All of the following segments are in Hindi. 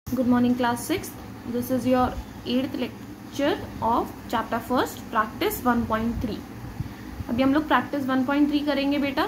Good morning class 6th. This is your 8th lecture of chapter 1st practice 1.3. अभी हम लोग practice 1.3 करेंगे बेटा,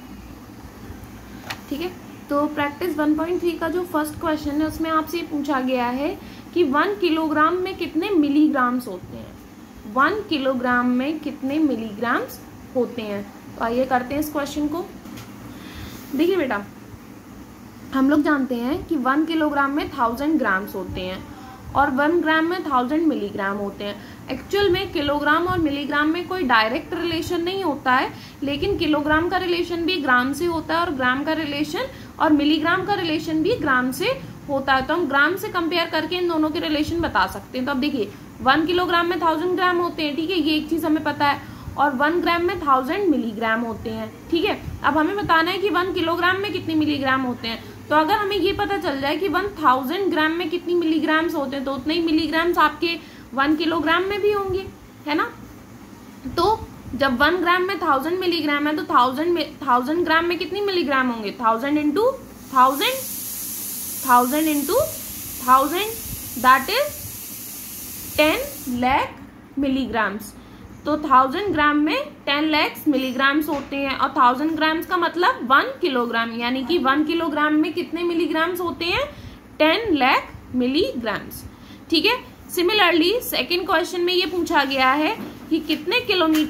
ठीक है। तो practice 1.3 का जो फर्स्ट क्वेश्चन है उसमें आपसे पूछा गया है कि 1 किलोग्राम में कितने मिलीग्राम्स होते हैं। 1 किलोग्राम में कितने मिलीग्राम्स होते हैं। तो आइए करते हैं इस क्वेश्चन को। देखिए बेटा, हम लोग जानते हैं कि 1 किलोग्राम में 1000 ग्राम्स होते हैं और 1 ग्राम में 1000 मिलीग्राम होते हैं। एक्चुअल में किलोग्राम और मिलीग्राम में कोई डायरेक्ट रिलेशन नहीं होता है, लेकिन किलोग्राम का रिलेशन भी ग्राम से होता है और ग्राम का रिलेशन और मिलीग्राम का रिलेशन भी ग्राम से होता है। तो हम ग्राम से कंपेयर करके इन दोनों के रिलेशन बता सकते हैं। तो अब देखिए, 1 किलोग्राम में 1000 ग्राम होते हैं, ठीक है, ये एक चीज हमें पता है, और 1 ग्राम में 1000 मिलीग्राम होते हैं, ठीक है। अब हमें बताना है कि 1 किलोग्राम में कितने मिलीग्राम होते हैं। तो अगर हमें ये पता चल जाए कि 1000 ग्राम में कितनी मिलीग्राम्स होते हैं, तो उतने ही मिलीग्राम्स आपके 1 किलोग्राम में भी होंगे, है ना। तो जब 1 ग्राम में 1000 मिलीग्राम है तो 1000 ग्राम में कितनी मिलीग्राम होंगे। 1000 into 1000 into 1000 that is 10 lakh milligrams. तो 1000 ग्राम में 10 लाख मिलीग्राम्स होते हैं और 1000 ग्राम्स का मतलब 1 किलोग्राम, यानी कि 1 किलोग्राम में कितने मिलीग्राम्स होते हैं, 10 लाख मिलीग्राम्स, ठीक है। सिमिलरली सेकंड क्वेश्चन में ये पूछा गया है कि कितने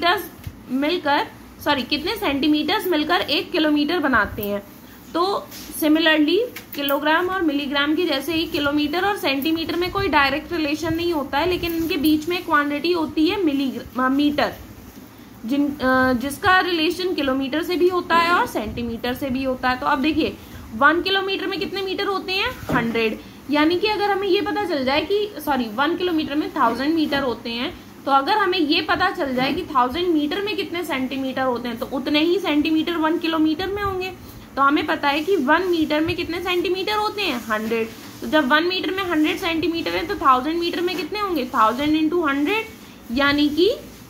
सेंटीमीटर्स मिलकर 1 किलोमीटर बनाते हैं। तो सिमिलरली किलोग्राम और मिलीग्राम की जैसे ही किलोमीटर और सेंटीमीटर में कोई डायरेक्ट रिलेशन नहीं होता है, लेकिन इनके बीच में क्वांटिटी होती है मीटर, जिसका रिलेशन किलोमीटर से भी होता है और सेंटीमीटर से भी होता है। तो अब देखिए, 1 किलोमीटर में कितने मीटर होते हैं, 100, यानी कि अगर हमें ये पता चल जाए कि 1 किलोमीटर में 1000 मीटर होते हैं, तो अगर हमें ये पता चल जाए कि 1000 मीटर में कितने सेंटीमीटर होते हैं, तो उतने ही सेंटीमीटर 1 किलोमीटर में होंगे। तो हमें पता है कि 1 मीटर में कितने सेंटीमीटर होते हैं, 100। तो जब 1 मीटर में 100 सेंटीमीटर है तो 1000 मीटर में कितने होंगे, 1000 इंटू 100, यानी कि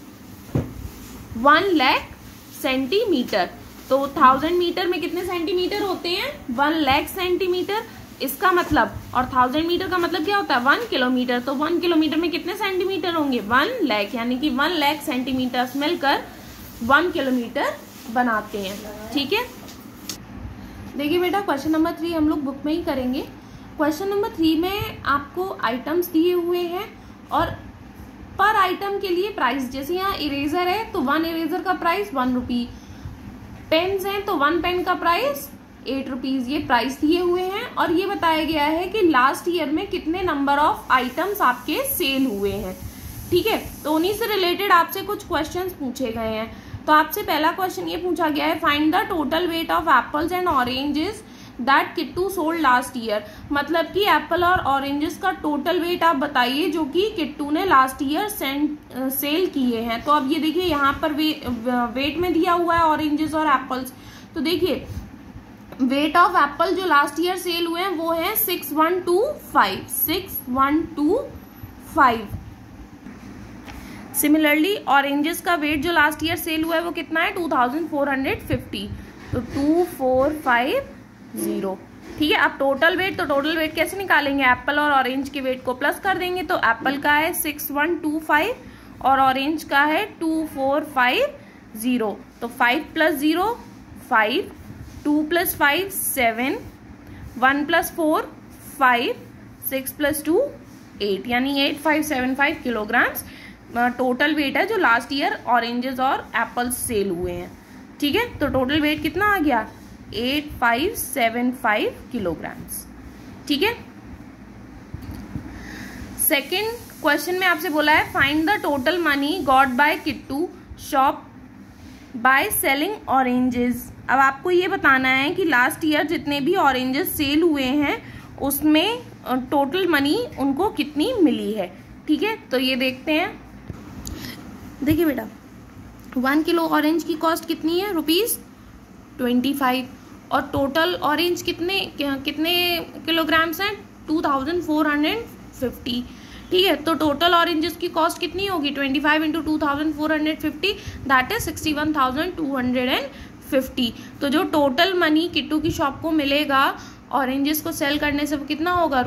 1 लाख सेंटीमीटर। तो 1000 मीटर में कितने सेंटीमीटर होते हैं, 1 लाख सेंटीमीटर। इसका मतलब, और 1000 मीटर का मतलब क्या होता है, 1 किलोमीटर। तो 1 किलोमीटर में कितने सेंटीमीटर होंगे, 1 लाख, यानी कि 1 लाख सेंटीमीटर मिलकर 1 किलोमीटर बनाते हैं, ठीक है। देखिए बेटा, क्वेश्चन नंबर 3 हम लोग बुक में ही करेंगे। क्वेश्चन नंबर 3 में आपको आइटम्स दिए हुए हैं और पर आइटम के लिए प्राइस, जैसे यहाँ इरेजर है तो 1 इरेजर का प्राइस 1 रुपी, पेन्स हैं तो 1 पेन का प्राइस 8 रुपीज, ये प्राइस दिए हुए हैं। और ये बताया गया है कि लास्ट ईयर में कितने नंबर ऑफ आइटम्स आपके सेल हुए हैं, ठीक है। तो उन्हीं से रिलेटेड आपसे कुछ क्वेश्चंस पूछे गए हैं। तो आपसे पहला क्वेश्चन ये पूछा गया है, find the total weight of apples and oranges that Kittu sold last year. मतलब कि एप्पल और ऑरेंजेस का टोटल वेट आप बताइए जो कि किट्टू ने लास्ट ईयर सेल किए हैं। तो अब ये देखिए, यहाँ पर वेट में दिया हुआ है ऑरेंजेस और एप्पल्स। तो देखिए, वेट ऑफ एप्पल जो लास्ट ईयर सेल हुए हैं वो है 6125। सिमिलरली ऑरेंजेस का वेट जो लास्ट ईयर सेल हुआ है वो कितना है, 2450। तो 2450, ठीक है। अब टोटल वेट, तो टोटल वेट कैसे निकालेंगे, एप्पल और ऑरेंज के वेट को प्लस कर देंगे। तो एप्पल का है 6125 और ऑरेंज का है 2450। तो 5 + 0 5, 2 + 5 7, 1 + 4 5, 6 + 2 8, यानी 8575 किलोग्राम्स टोटल वेट है जो लास्ट ईयर ऑरेंजेस और एप्पल्स सेल हुए हैं, ठीक है। तो टोटल वेट कितना आ गया, 8575 किलोग्राम्स, ठीक है। सेकेंड क्वेश्चन में आपसे बोला है, find the total money got by Kittu shop by selling oranges. अब आपको ये बताना है कि लास्ट ईयर जितने भी ऑरेंजेस सेल हुए हैं उसमें टोटल मनी उनको कितनी मिली है, ठीक है। तो ये देखते हैं। देखिए बेटा, 1 किलो ऑरेंज की कॉस्ट कितनी है, ₹25, और टोटल ऑरेंज कितने किलोग्राम्स हैं, 2450, ठीक है। तो टोटल ऑरेंजेस की कॉस्ट कितनी होगी, 25 इंटू 2450, दैट इज 61,250। तो जो टोटल मनी किट्टू की शॉप को मिलेगा ऑरेंजेस को सेल करने से वो कितना होगा,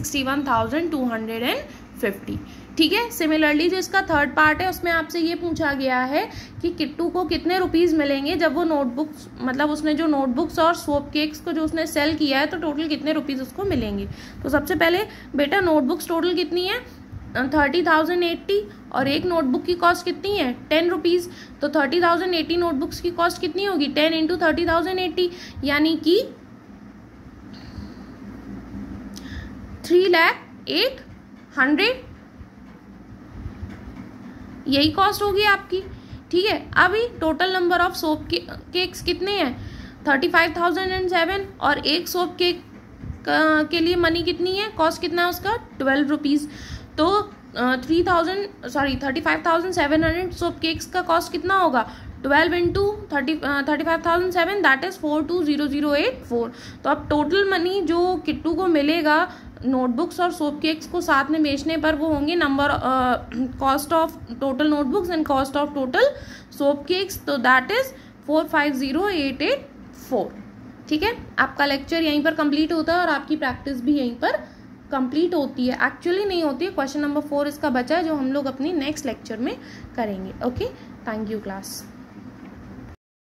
₹61,250। ठीक है। सिमिलरली जो इसका थर्ड पार्ट है उसमें आपसे ये पूछा गया है कि किट्टू को कितने रुपीस मिलेंगे जब वो नोटबुक्स, मतलब उसने जो नोटबुक्स और सोप केक्स को जो उसने सेल किया है, तो टोटल कितने रुपीस उसको मिलेंगे। तो सबसे पहले बेटा नोटबुक्स टोटल कितनी है, 30,080, और एक नोटबुक की कॉस्ट कितनी है, 10 रुपीज़। तो 30,080 नोटबुक्स की कॉस्ट कितनी होगी, 10 × 30,080, यानी कि 3,08,000 यही कॉस्ट होगी आपकी। ठीक है। अभी total number of soap cakes कितने हैं, 35,007, और एक सोप केक के लिए मनी कितनी है, कॉस्ट कितना है उसका, 12 रुपीज़। तो 35,700 सोप केक्स का कॉस्ट कितना होगा, 12 × 35,007, दैट इज 420084। तो अब टोटल मनी जो किट्टू को मिलेगा नोटबुक्स और सोप केक्स को साथ में बेचने पर, वो होंगे number cost of total notebooks and cost of total soap cakes, तो दैट इज 450884। ठीक है। आपका लेक्चर यहीं पर कंप्लीट होता है और आपकी प्रैक्टिस भी यहीं पर कंप्लीट होती है। एक्चुअली नहीं होती है, क्वेश्चन नंबर 4 इसका बचा है जो हम लोग अपनी नेक्स्ट लेक्चर में करेंगे। Okay, thank you class.